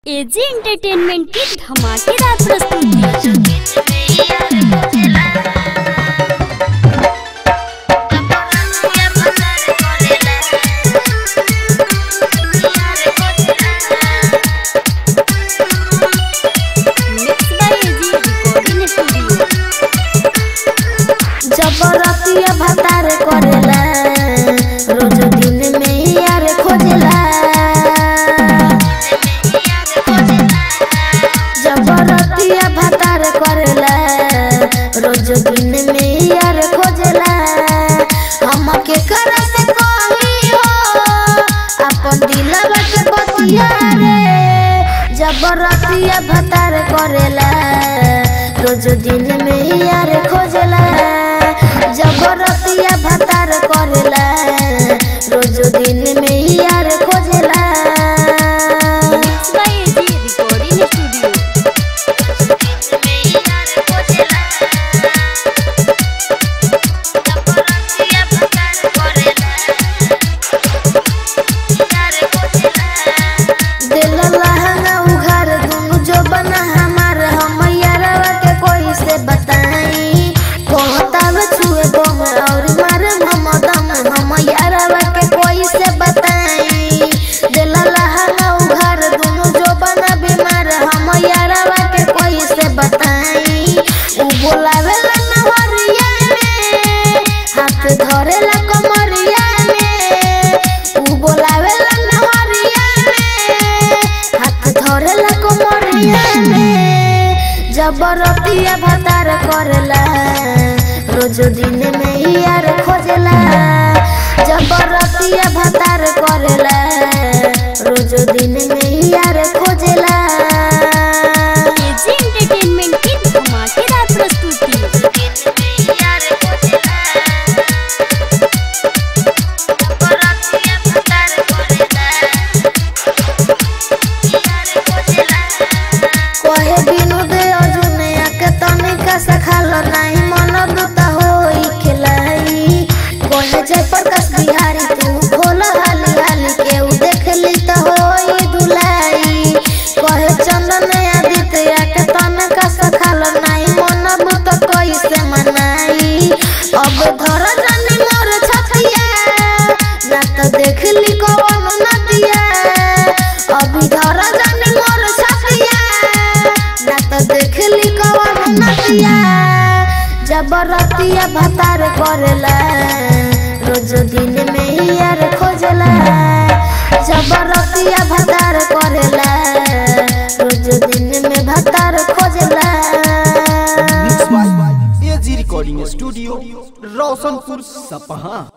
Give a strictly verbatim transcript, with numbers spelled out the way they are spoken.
AG entertainment की धमाकेदार प्रस्तुति। जबरतिया भतार करेला रोज दिन में यार खोजेला। जबरतिया भतार करेला रोज दिन में यार खोजेला। हमके कर से कही हो अपन दिलवा के बतिया रे। जबरतिया भतार करेला रोज दिन में यार खोजेला। जबरतिया भतार करेला रोज दिन में यार खोजेला। जबरतिया भतार करेला रोज दिन में यार खोजेला। जबरतिया भतार करेला रोज दिन में यार खोजेला। एजी एंटरटेनमेंट की धमाकेदार प्रस्तुति। सखालो नहीं मन दुता होई खिलाई कोहे जय प्रकाश बिहारी तू खोल हाली हाली के उ देख ली त होई दुलाई। कोहे चंदन आदित्य के तन का सखालो नहीं मन दुता कैसे मनाई। अब धर जानी मोर छतिया ना तो देख ली कौन नदिया। अभी धर जानी मोर छतिया ना तो देख ली कौन नदिया। जबरतिया भतार करेला रोज दिन में यार खोजेला। जबरतिया भतार करेला रोज दिन में भतार खोजेला। एजी रिकॉर्डिंग स्टूडियो रोशनपुर सपहा।